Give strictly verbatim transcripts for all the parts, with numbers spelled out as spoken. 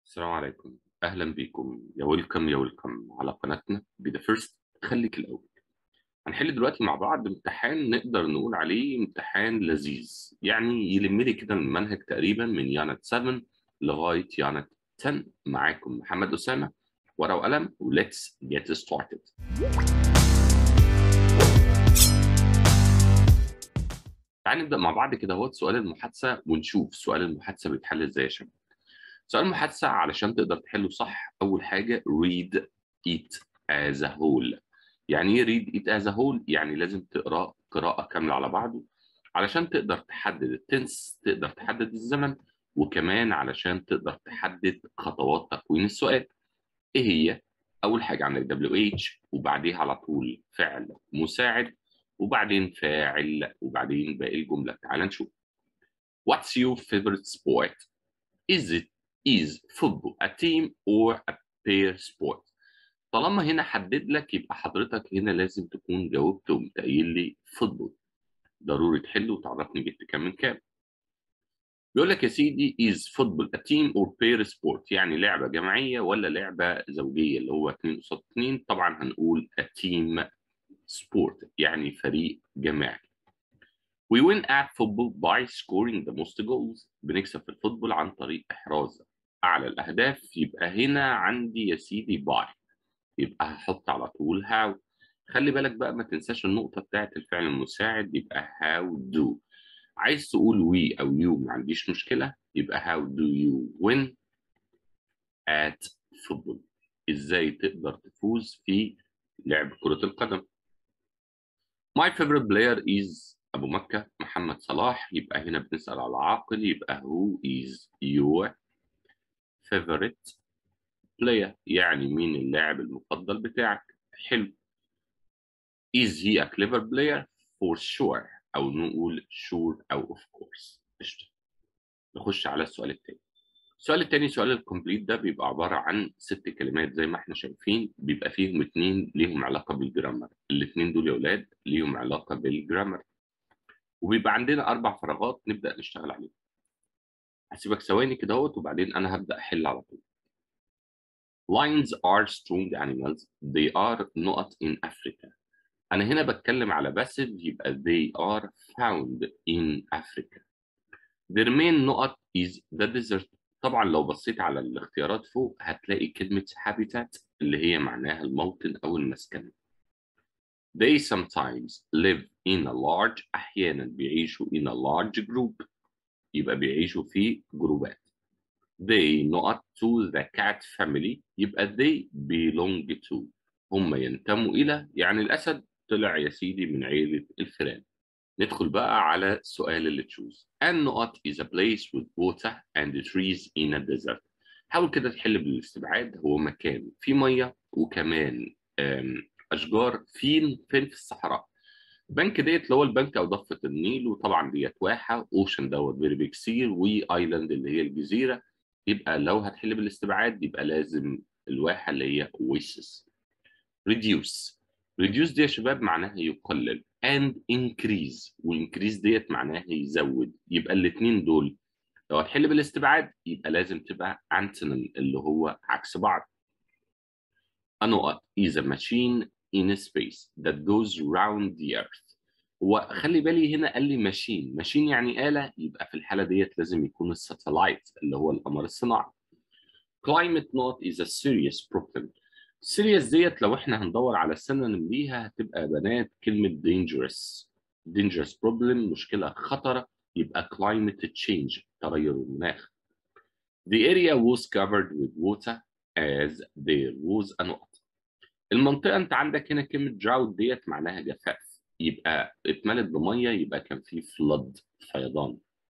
السلام عليكم. أهلا بيكم يا ويلكم يا ويلكم على قناتنا بي ذا فيرست. خليك الأول. هنحل دلوقتي مع بعض امتحان نقدر نقول عليه امتحان لذيذ، يعني يلم لي كده المنهج تقريبا من يانت سبعة لغاية يانت عشرة. معاكم محمد أسامة، ورقة وقلم وليتس جيت ستارتد. تعال نبدأ مع بعض كده. هو سؤال المحادثة ونشوف سؤال المحادثة بيتحل ازاي يا شباب. سؤال المحادثة علشان تقدر تحله صح، أول حاجة read it as a whole. يعني إيه read it as a whole؟ يعني لازم تقرأ قراءة كاملة على بعضه علشان تقدر تحدد التنس، تقدر تحدد الزمن، وكمان علشان تقدر تحدد خطوات تكوين السؤال. إيه هي؟ أول حاجة عندك دبليو إتش، وبعديها على طول فعل مساعد، وبعدين فاعل، وبعدين باقي الجملة. تعال نشوف. What's your favorite sport? Is it is football a team or a pair sport؟ طالما هنا حدد لك يبقى حضرتك هنا لازم تكون جاوبت وقمت قايل لي فوتبول. ضروري تحل وتعرفني جبت كام من كام. بيقول لك يا سيدي is football a team or pair sport؟ يعني لعبة جماعية ولا لعبة زوجية اللي هو اتنين قصاد اتنين؟ طبعا هنقول a team sport يعني فريق جماعي. We win at football by scoring the most goals. بنكسب في الفوتبول عن طريق إحراز أعلى الأهداف. يبقى هنا عندي يا سيدي by، يبقى هحط على طول how. خلي بالك بقى ما تنساش النقطة بتاعت الفعل المساعد، يبقى how do. عايز تقول we أو you ما عنديش مشكلة، يبقى how do you win at football؟ إزاي تقدر تفوز في لعب كرة القدم؟ My favorite player is أبو مكة محمد صلاح. يبقى هنا بنسأل على عاقل، يبقى who is your favorite player؟ يعني مين اللاعب المفضل بتاعك؟ حلو. Is he a clever player؟ for sure، أو نقول sure أو of course. قشطة. نخش على السؤال التاني. السؤال التاني سؤال الكومبليت ده بيبقى عبارة عن ست كلمات زي ما احنا شايفين، بيبقى فيهم اتنين ليهم علاقة بالجرامر. الاتنين دول يا ولاد ليهم علاقة بالجرامر، وبيبقى عندنا أربع فراغات نبدأ نشتغل عليهم. هسيبك ثواني كده اهوت وبعدين أنا هبدأ أحل على طول. Lions are strong animals. They are not in Africa. أنا هنا بتكلم على passive، يبقى they are found in Africa. Their main نقط is the desert. طبعا لو بصيت على الاختيارات فوق هتلاقي كلمة habitat اللي هي معناها الموطن أو المسكن. They sometimes live in a large، أحيانا بيعيشوا in a large group، يبقى بيعيشوا في جروبات. They not to the cat family، يبقى they belong to، هم ينتموا إلى، يعني الأسد طلع يا سيدي من عيلة الفئران. ندخل بقى على السؤال اللي تشوز. النقط is a place with water and trees in a desert. حاول كده تحل بالاستبعاد. هو مكان فيه مية وكمان آم، أشجار. فين فين في الصحراء. بنك ديت اللي هو البنك أو ضفة النيل، وطبعا ديت واحة. أوشن دوت فيري بيج سي، وآيلاند اللي هي الجزيرة. يبقى لو هتحل بالاستبعاد يبقى لازم الواحة اللي هي oasis. reduce. reduce دي يا شباب معناها يقلل، and increase، وincrease ديت معناها يزود. يبقى الاثنين دول لو هتحل بالاستبعاد يبقى لازم تبقى antonym اللي هو عكس بعض. A نقط is a machine in space that goes round the earth. وخلي بالي هنا قال لي ماشين، ماشين يعني آلة، يبقى في الحالة ديت لازم يكون الساتلايت اللي هو القمر الصناعي. climate نقط is a serious problem. serious ديت لو احنا هندور على السينونيم ليها هتبقى بنات كلمة dangerous. dangerous problem مشكلة خطرة، يبقى climate change تغير المناخ. The area was covered with water as there was a نقط. المنطقة انت عندك هنا كلمة drought ديت معناها جفاف، يبقى اتملت بمية، يبقى كان في flood فيضان.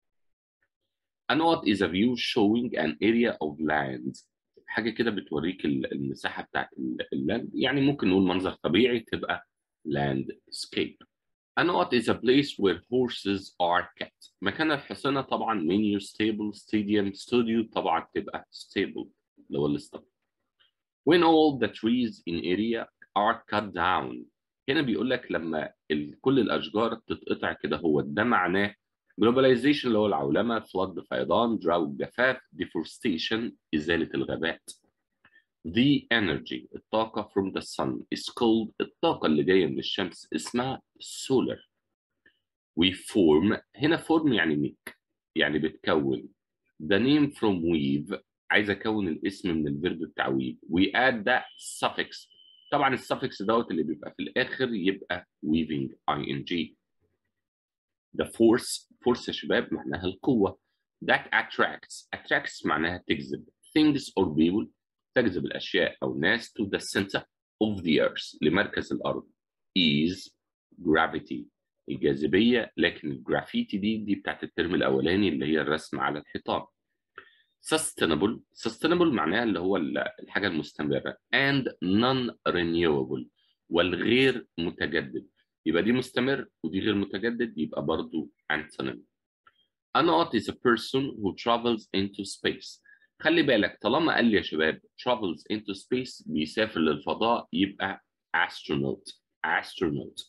A نقط is a view showing an area of land. حاجة كده بتوريك المساحة بتاعت اللاند، يعني ممكن نقول منظر طبيعي تبقى landscape. A نقط is a place where horses are kept. مكان الحصانة طبعا menu stable stadium studio، طبعا تبقى stable اللي هو الاسطبل. When all the trees in area are cut down. هنا بيقول لك لما ال- كل الأشجار تتقطع كده، هو ده معناه globalization اللي هو العولمة، flood فيضان، drought جفاف، deforestation إزالة الغابات. The energy الطاقة from the sun is called الطاقة اللي جاية من الشمس اسمها solar. We form هنا form يعني make يعني بتكون. The name from weave عايز أكون الاسم من الفيرب بتاع weave. We add the suffix طبعا السفكس دوت اللي بيبقى في الآخر يبقى weaving ing. The force force يا شباب معناها القوة. That attracts attracts معناها تجذب things or people تجذب الأشياء أو الناس to the center of the earth لمركز الأرض is gravity الجاذبية. لكن الجرافيتي دي دي بتاعت الترم الأولاني اللي هي الرسم على الحيطان. sustainable sustainable معناها اللي هو الحاجة المستمرة and non-renewable والغير متجدد. يبقى دي مستمر ودي غير متجدد يبقى برضو antonym. A naut is a person who travels into space. خلي بالك طالما قال لي يا شباب travels into space بيسافر للفضاء يبقى astronaut astronaut.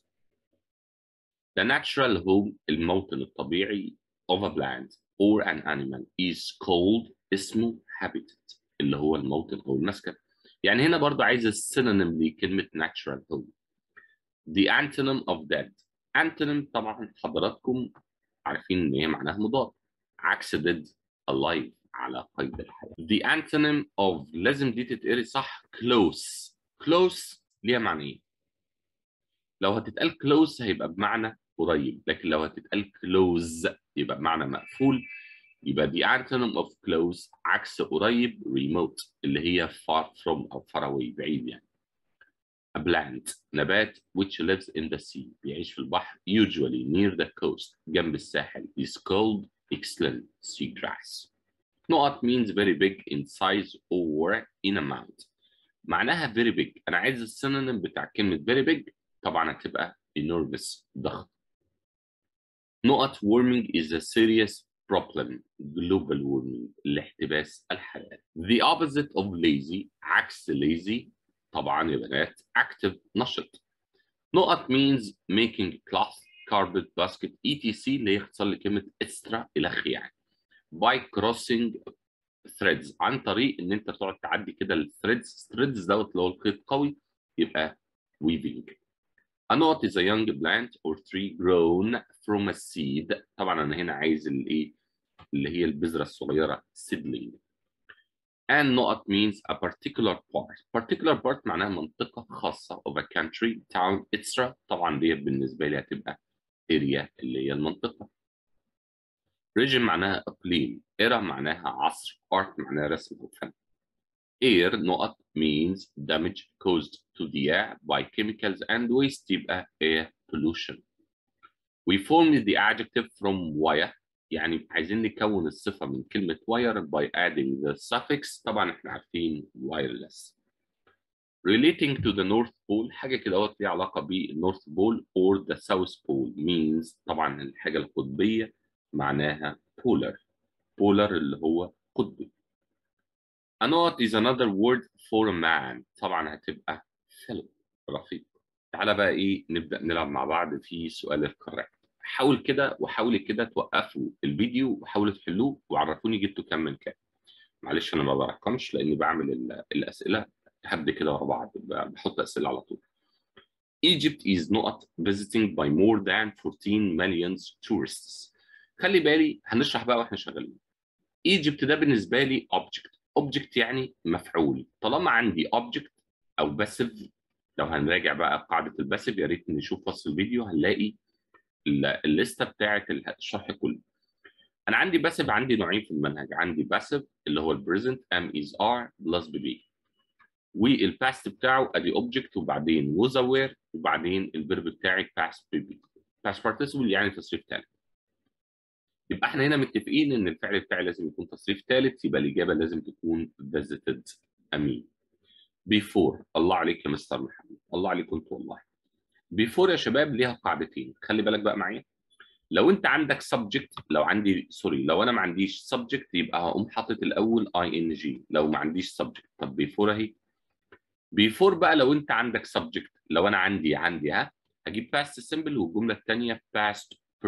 The natural home الموطن الطبيعي of a plant or an animal is called اسمه habitat اللي هو الموطن أو المسكن. يعني هنا برضو عايز السينونيم لكلمة natural home. The antonym of dead. antonym طبعا حضراتكم عارفين إن هي معناها مضاد. عكس dead alive على قيد الحياة. The antonym of لازم دي تتقري صح close. close ليها معنى إيه؟ لو هتتقال close هيبقى بمعنى قريب، لكن لو هتتقال close يبقى بمعنى مقفول. يبقى the antonym of close عكس قريب remote اللي هي far from أو far away بعيد يعني. A plant نبات which lives in the sea بيعيش في البحر usually near the coast جنب الساحل is called excellent seagrass. نقط means very big in size or in amount. معناها very big. أنا عايز السينونيم بتاع كلمة very big طبعا هتبقى enormous ضخم. نقط warming is a serious problem global warming الاحتباس الحراري. The opposite of lazy عكس lazy طبعا يا بنات active نشط. نقط means making cloth carpet basket etc اللي هي اختصار لكلمة extra إلخ يعني. by crossing threads عن طريق ان انت تقعد تعدي كده الثريدز threads دوت اللي هو الخيط قوي يبقى weaving. A knot is a young plant or tree grown from a seed. طبعا انا هنا عايز الايه اللي هي البذره الصغيره seedling. And knot means a particular part. Particular part معناها منطقه خاصه of a country town etc. طبعا دي بالنسبه لي هتبقى area اللي هي المنطقه. region معناها اقليم. era معناها عصر. art معناها رسم او فن. air نقط means damage caused to the air by chemicals and waste يبقى air pollution. We formed the adjective from wire يعني عايزين نكون الصفة من كلمة wire by adding the suffix طبعا احنا عارفين wireless. Relating to the North Pole حاجة كده وقت ليها علاقة بالنورث بول or the South Pole means طبعا الحاجة القطبية معناها polar. polar اللي هو قطبي. A knot is another word for a man طبعا هتبقى fellow رفيق. تعالى بقى ايه نبدأ نلعب مع بعض في سؤال الكوريكت. حاول كده وحاولي كده توقفوا الفيديو وحاولوا تحلوه وعرفوني جبتوا كام من كام. معلش انا ما برقمش لاني بعمل الاسئله هبد كده ورا بعض بحط اسئله على طول. Egypt is not visiting by more than fourteen million tourists. خلي بالي هنشرح بقى واحنا شغالين. Egypt ده بالنسبه لي object. object يعني مفعول. طالما عندي object او passive لو هنراجع بقى قاعده الباسيف يا ريت نشوف وصف الفيديو هنلاقي الليسته بتاعه الشرح كله. انا عندي باسيف عندي نوعين في المنهج. عندي باسيف اللي هو البريزنت ام از ار بلس بي بي والباست بتاعه ادي اوبجكت وبعدين ووز اوير وبعدين الفيرب بتاعي باست بي بي. باست بارتيسيبل يعني تصريف ثالث. يبقى احنا هنا متفقين ان الفعل بتاعي لازم يكون تصريف ثالث يبقى الاجابه لازم تكون visited امين. before الله عليك يا مستر محمد الله عليك انت والله. before يا شباب ليها قاعدتين خلي بالك بقى معايا. لو انت عندك subject لو عندي سوري لو انا ما عنديش subject يبقى هقوم حاطط الاول ing. لو ما عنديش subject طب before اهي. before بقى لو انت عندك subject لو انا عندي عندي ها هجيب past simple والجمله الثانيه past perfect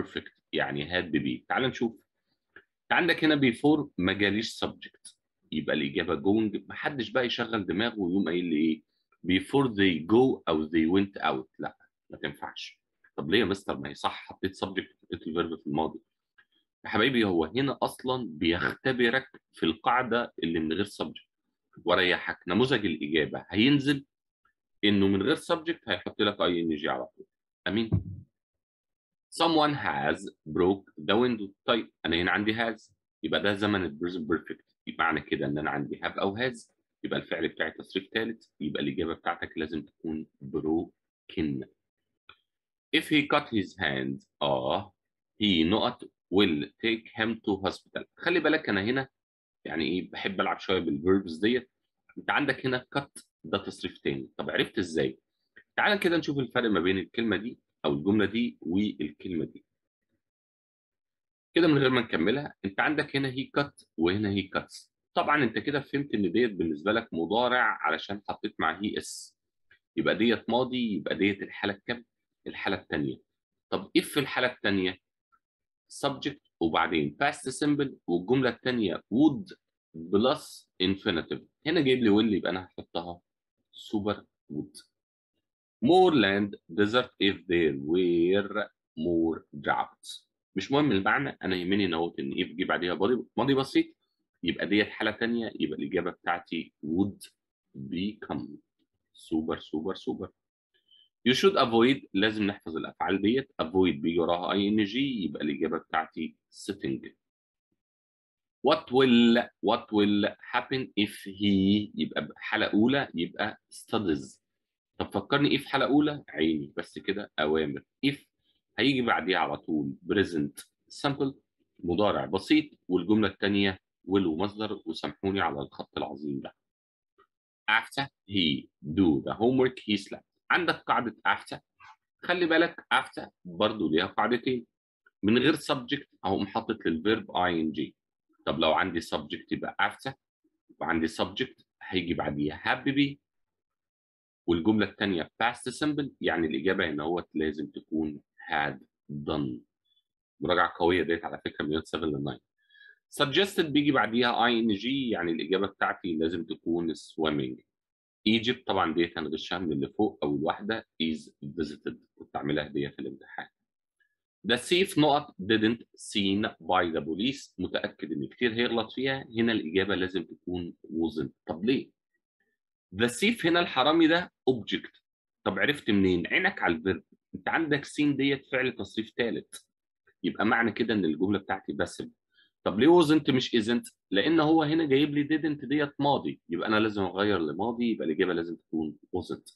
يعني had be. تعال نشوف. انت عندك هنا before ما جاليش subject، يبقى الإجابة going. محدش بقى يشغل دماغه ويقوم قايل لي إيه before they go أو they went out. لا، ما تنفعش. طب ليه يا مستر؟ ما هي صح، حطيت subject وحطيت الفيرب في الماضي. يا حبايبي هو هنا أصلا بيختبرك في القاعدة اللي من غير subject، وريحك. نموذج الإجابة هينزل إنه من غير subject هيحط لك اي ان جي على طول. أمين. someone has broke the window. طيب أنا هنا عندي has، يبقى ده زمن البريزنت بيرفكت. يبقى معنى كده ان انا عندي have او has، يبقى الفعل بتاعي تصريف ثالث، يبقى الاجابه بتاعتك لازم تكون broken. if he cut his hand اه he not will take him to hospital. خلي بالك انا هنا يعني ايه بحب العب شويه بالفيربز ديت. انت عندك هنا cut ده تصريف تاني. طب عرفت ازاي؟ تعال كده نشوف الفرق ما بين الكلمه دي او الجمله دي والكلمه دي كده من غير ما نكملها. انت عندك هنا هي كات وهنا هي كاتس. طبعا انت كده فهمت ان ديت بالنسبه لك مضارع علشان حطيت مع هي اس، يبقى ديت ماضي، يبقى ديت الحاله الكام؟ الحاله الثانيه. طب ايه في الحاله الثانيه؟ subject وبعدين past simple والجمله الثانيه would بلس infinitive. هنا جايب لي will، يبقى انا هحطها super would. more land desert if there were more droughts. مش مهم المعنى، انا يهمني ان هو ان if جه بعديها ماضي ماضي بسيط، يبقى ديت حاله ثانيه، يبقى الاجابه بتاعتي would become. سوبر سوبر سوبر. you should avoid، لازم نحفظ الافعال ديت. avoid بيجي وراها اي ان جي، يبقى الاجابه بتاعتي sitting. what will what will happen if he، يبقى حاله اولى يبقى studies. طب فكرني ايه في حلقه اولى؟ عيني بس كده اوامر. if هيجي بعديها على طول present simple مضارع بسيط، والجمله الثانيه will ومصدر. وسامحوني على الخط العظيم ده. after he do the homework he slept. عندك قاعده after، خلي بالك after برضو ليها قاعدتين. من غير subject اهو محطط للفيرب ing. طب لو عندي subject يبقى after، وعندي subject هيجي بعديها have be، والجملة الثانية past simple، يعني الإجابة هنا هو لازم تكون had done. مراجعة قوية ديت على فكرة من سبعة ل تسعة. suggested بيجي بعديها ing، يعني الإجابة بتاعتي لازم تكون swimming. Egypt طبعا ديت هنغشها من اللي فوق أول واحدة is visited، كنت أعملها هدية في الامتحان. The thief نقط didn't seen by the police، متأكد إن كتير هيغلط فيها. هنا الإجابة لازم تكون wasn't. طب ليه؟ The thief هنا الحرامي ده object. طب عرفت منين؟ عينك على الفيرب. انت عندك سين ديت فعل تصريف ثالث، يبقى معنى كده ان الجمله بتاعتي باسف. طب ليه wasn't مش isn't؟ لان هو هنا جايب لي didn't ديت ماضي، يبقى انا لازم اغير لماضي، يبقى الاجابه لازم تكون wasn't.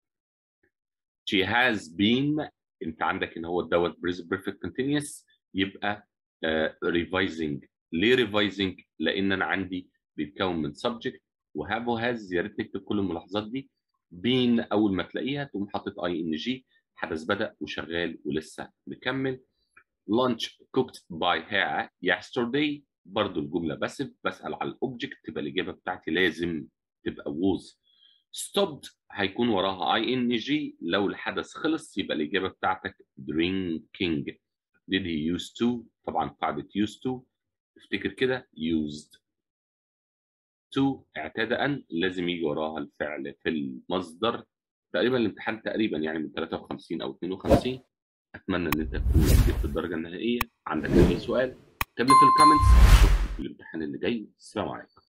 she has been، انت عندك ان هو دوت present perfect continuous، يبقى uh, revising. ليه revising؟ لان انا عندي بيتكون من subject وهاف وهاز. يا ريت نكتب كل الملاحظات دي. بين اول ما تلاقيها تقوم حاطط اي ان جي، حدث بدا وشغال ولسه مكمل. lunch cooked by her yesterday، برضو الجمله باسف، بسال على الاوبجكت، تبقى الاجابه بتاعتي لازم تبقى was. stopped هيكون وراها اي ان جي، لو الحدث خلص يبقى الاجابه بتاعتك drinking. did he used to، طبعا قاعده used to افتكر كده used to اعتاد ان لازم يجي وراها الفعل في المصدر. تقريبا الامتحان تقريبا يعني من ثلاثة وخمسين او اثنين وخمسين. اتمنى ان انت تكون جبت الدرجه النهائيه. عندك اي سؤال اكتب لي في الكومنتس. اشوفكم في الامتحان اللي جاي. السلام عليكم.